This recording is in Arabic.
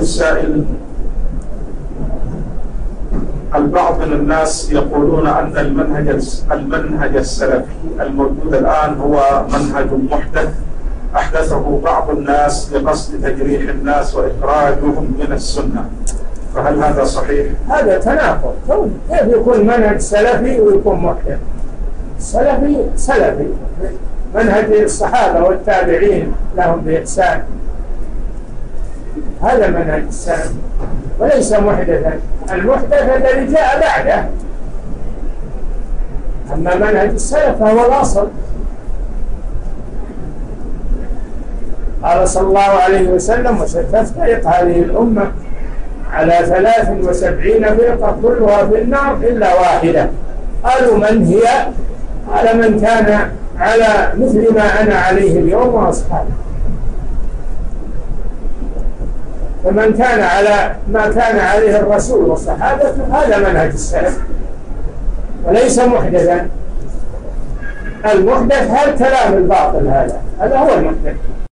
السائل: البعض من الناس يقولون أن المنهج السلفي الموجود الآن هو منهج محدث أحدثه بعض الناس لقصد تجريح الناس وإخراجهم من السنة، فهل هذا صحيح؟ هذا تناقض. كيف يكون منهج سلفي ويكون محدث؟ سلفي منهج الصحابة والتابعين لهم بإحسان، هذا منهج السلف وليس محدثا. المحدث الذي جاء بعده، أما منهج السلف فهو الأصل. قال صلى الله عليه وسلم: وستفترق هذه الأمة على 73 فرقة كلها في النار إلا واحدة. قالوا: من هي؟ قال: من كان على مثل ما أنا عليه اليوم وأصحابي. فمن كان على ما كان عليه الرسول والصحابة هذا منهج السلف وليس محدثا. المحدث هذا الكلام الباطل، هذا هو المحدث.